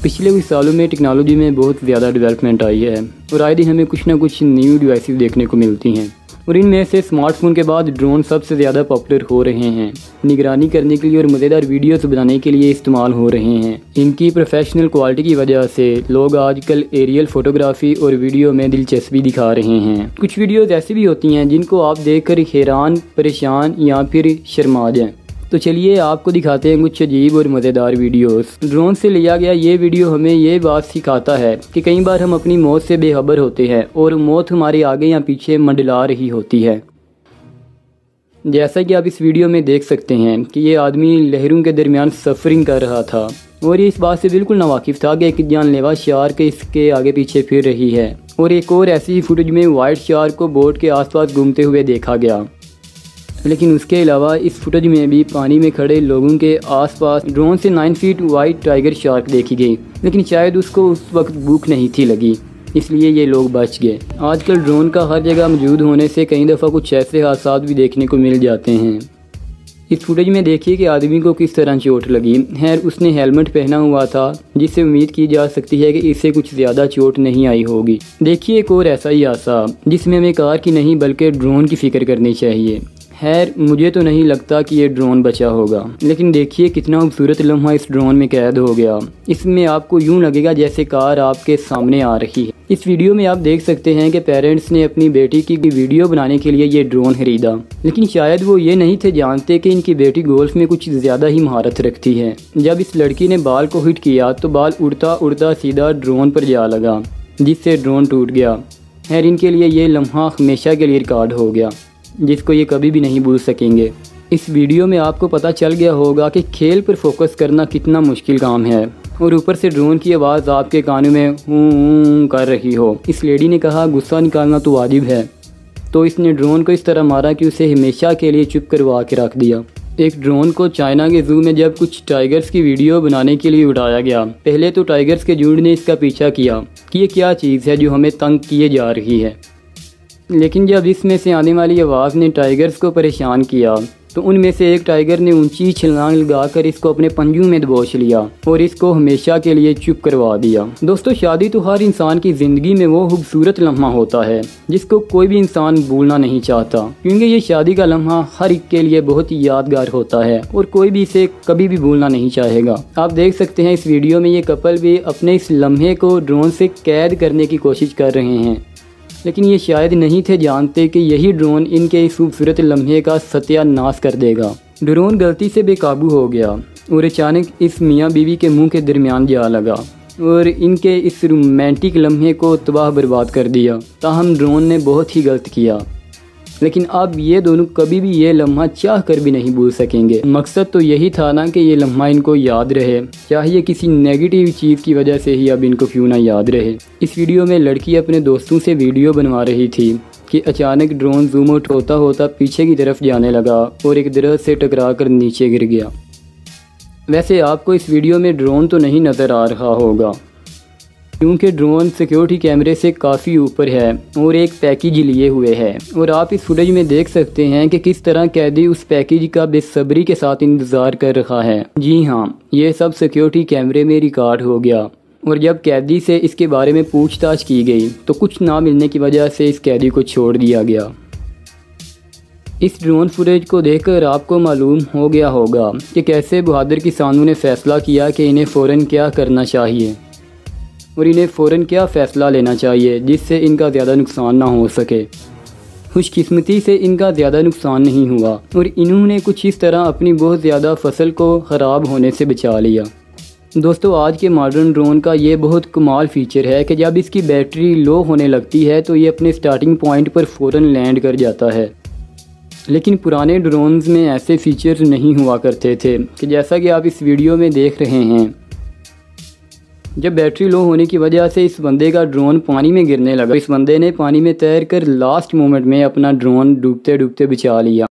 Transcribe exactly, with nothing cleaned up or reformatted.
पिछले कुछ सालों में टेक्नोलॉजी में बहुत ज़्यादा डेवलपमेंट आई है और आए दिन हमें कुछ ना कुछ न्यू डिवाइसेस देखने को मिलती हैं और इनमें से स्मार्टफोन के बाद ड्रोन सबसे ज़्यादा पॉपुलर हो रहे हैं। निगरानी करने के लिए और मज़ेदार वीडियोस बनाने के लिए इस्तेमाल हो रहे हैं। इनकी प्रोफेशनल क्वालिटी की वजह से लोग आजकल एरियल फोटोग्राफी और वीडियो में दिलचस्पी दिखा रहे हैं। कुछ वीडियोस ऐसी भी होती हैं जिनको आप देखकर हैरान, परेशान या फिर शर्मा जाएं। तो चलिए आपको दिखाते हैं कुछ अजीब और मज़ेदार वीडियोस। ड्रोन से लिया गया ये वीडियो हमें ये बात सिखाता है कि कई बार हम अपनी मौत से बेखबर होते हैं और मौत हमारे आगे या पीछे मंडला रही होती है। जैसा कि आप इस वीडियो में देख सकते हैं कि ये आदमी लहरों के दरमियान सफरिंग कर रहा था और ये इस बात से बिल्कुल नावाकिफ़ था कि एक जानलेवा शार्क इसके आगे पीछे फिर रही है। और एक और ऐसी ही फुटेज में वाइट शार्क को बोट के आसपास घूमते हुए देखा गया। लेकिन उसके अलावा इस फुटेज में भी पानी में खड़े लोगों के आसपास ड्रोन से nine feet wide tiger shark देखी गई, लेकिन शायद उसको उस वक्त भूख नहीं थी लगी, इसलिए ये लोग बच गए। आजकल ड्रोन का हर जगह मौजूद होने से कई दफ़ा कुछ ऐसे हादसा भी देखने को मिल जाते हैं। इस फुटेज में देखिए कि आदमी को किस तरह चोट लगी है। उसने हेलमेट पहना हुआ था जिससे उम्मीद की जा सकती है कि इससे कुछ ज़्यादा चोट नहीं आई होगी। देखिए एक और ऐसा ही हादसा जिसमें हमें कार की नहीं बल्कि ड्रोन की फ़िक्र करनी चाहिए। खैर मुझे तो नहीं लगता कि ये ड्रोन बचा होगा, लेकिन देखिए कितना खूबसूरत लम्हा इस ड्रोन में कैद हो गया। इसमें आपको यूं लगेगा जैसे कार आपके सामने आ रही है। इस वीडियो में आप देख सकते हैं कि पेरेंट्स ने अपनी बेटी की वीडियो बनाने के लिए ये ड्रोन खरीदा, लेकिन शायद वो ये नहीं थे जानते कि इनकी बेटी गोल्फ में कुछ ज़्यादा ही महारत रखती है। जब इस लड़की ने बाल को हिट किया तो बाल उड़ता उड़ता सीधा ड्रोन पर जा लगा, जिससे ड्रोन टूट गया। खैर इनके लिए ये लम्हा हमेशा के लिए रिकॉर्ड हो गया, जिसको ये कभी भी नहीं भूल सकेंगे। इस वीडियो में आपको पता चल गया होगा कि खेल पर फोकस करना कितना मुश्किल काम है और ऊपर से ड्रोन की आवाज़ आपके कानों में हूं कर रही हो। इस लेडी ने कहा गुस्सा निकालना तो वाजिब है, तो इसने ड्रोन को इस तरह मारा कि उसे हमेशा के लिए चुप करवा के रख दिया। एक ड्रोन को चाइना के जू में जब कुछ टाइगर्स की वीडियो बनाने के लिए उड़ाया गया, पहले तो टाइगर्स के झुंड ने इसका पीछा किया कि ये क्या चीज़ है जो हमें तंग किए जा रही है। लेकिन जब इसमें से आने वाली आवाज़ ने टाइगर्स को परेशान किया तो उनमें से एक टाइगर ने ऊंची छलांग लगाकर इसको अपने पंजों में दबोच लिया और इसको हमेशा के लिए चुप करवा दिया। दोस्तों शादी तो हर इंसान की ज़िंदगी में वो खूबसूरत लम्हा होता है जिसको कोई भी इंसान भूलना नहीं चाहता, क्योंकि ये शादी का लम्हा हर एक के लिए बहुत ही यादगार होता है और कोई भी इसे कभी भी भूलना नहीं चाहेगा। आप देख सकते हैं इस वीडियो में ये कपल भी अपने इस लम्हे को ड्रोन से कैद करने की कोशिश कर रहे हैं, लेकिन ये शायद नहीं थे जानते कि यही ड्रोन इनके इस खूबसूरत लम्हे का सत्यानाश कर देगा। ड्रोन गलती से बेकाबू हो गया और अचानक इस मियाँ बीवी के मुंह के दरमियान जा लगा और इनके इस रोमांटिक लम्हे को तबाह बर्बाद कर दिया। ताहम ड्रोन ने बहुत ही गलत किया, लेकिन अब ये दोनों कभी भी ये लम्हा चाह कर भी नहीं भूल सकेंगे। मकसद तो यही था ना कि ये लम्हा इनको याद रहे, चाहे किसी नेगेटिव चीज़ की वजह से ही अब इनको क्यों ना याद रहे। इस वीडियो में लड़की अपने दोस्तों से वीडियो बनवा रही थी कि अचानक ड्रोन जूम आउट होता होता पीछे की तरफ जाने लगा और एक दरख्त से टकरा कर नीचे गिर गया। वैसे आपको इस वीडियो में ड्रोन तो नहीं नज़र आ रहा होगा, क्योंकि ड्रोन सिक्योरिटी कैमरे से काफ़ी ऊपर है और एक पैकेज लिए हुए है और आप इस फुटेज में देख सकते हैं कि किस तरह कैदी उस पैकेज का बेसब्री के साथ इंतज़ार कर रहा है। जी हाँ, ये सब सिक्योरिटी कैमरे में रिकॉर्ड हो गया और जब कैदी से इसके बारे में पूछताछ की गई तो कुछ ना मिलने की वजह से इस कैदी को छोड़ दिया गया। इस ड्रोन फुटेज को देखकर आपको मालूम हो गया होगा कि कैसे बहादुर किसानों ने फैसला किया कि इन्हें फ़ौरन क्या करना चाहिए और इन्हें फ़ौरन क्या फ़ैसला लेना चाहिए जिससे इनका ज़्यादा नुकसान ना हो सके। खुशकिस्मती से इनका ज़्यादा नुकसान नहीं हुआ और इन्होंने कुछ इस तरह अपनी बहुत ज़्यादा फसल को ख़राब होने से बचा लिया। दोस्तों आज के मॉडर्न ड्रोन का ये बहुत कमाल फ़ीचर है कि जब इसकी बैटरी लो होने लगती है तो ये अपने स्टार्टिंग पॉइंट पर फ़ौरन लैंड कर जाता है। लेकिन पुराने ड्रोन्स में ऐसे फ़ीचर नहीं हुआ करते थे कि जैसा कि आप इस वीडियो में देख रहे हैं। जब बैटरी लो होने की वजह से इस बंदे का ड्रोन पानी में गिरने लगा, इस बंदे ने पानी में तैर कर लास्ट मोमेंट में अपना ड्रोन डूबते डूबते बचा लिया।